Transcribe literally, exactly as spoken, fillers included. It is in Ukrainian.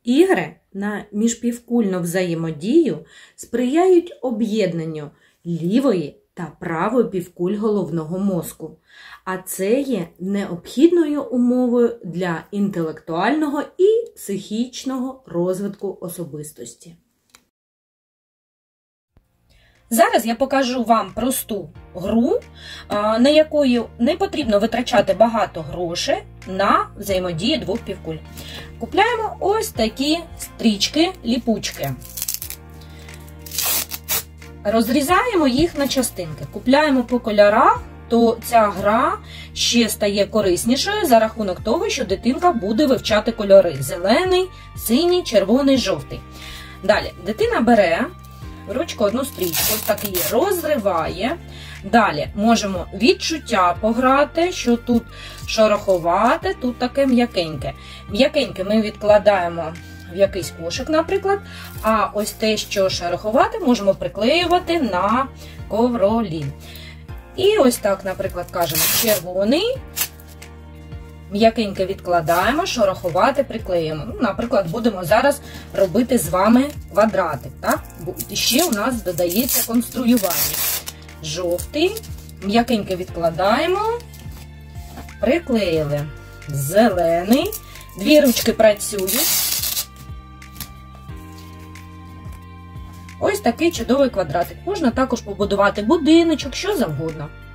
Ігри на міжпівкульну взаємодію сприяють об'єднанню лівої та правої півкуль головного мозку, а це є необхідною умовою для інтелектуального і психічного розвитку особистості. Зараз я покажу вам просту гру, на якої не потрібно витрачати багато грошей на взаємодію двох півкуль. Купляємо ось такі стрічки-ліпучки. Розрізаємо їх на частинки. Купляємо по кольорах, то ця гра ще стає кориснішою за рахунок того, що дитинка буде вивчати кольори. Зелений, синій, червоний, жовтий. Далі, дитина бере в ручку одну стрічку, ось так її розриває. Далі можемо відчуття пограти, що тут шороховате, тут таке м'якеньке. М'якеньке ми відкладаємо в якийсь кошик, наприклад, а ось те, що шороховате, можемо приклеювати на ковролін. І ось так, наприклад, кажемо червоний, м'якеньке відкладаємо, шороховате приклеїмо. Ну, наприклад, будемо зараз робити з вами квадратик, так? Бо ще у нас додається конструювання. Жовтий, м'якеньке відкладаємо, приклеїли. Зелений, дві ручки працюють. Ось такий чудовий квадратик. Можна також побудувати будиночок, що завгодно.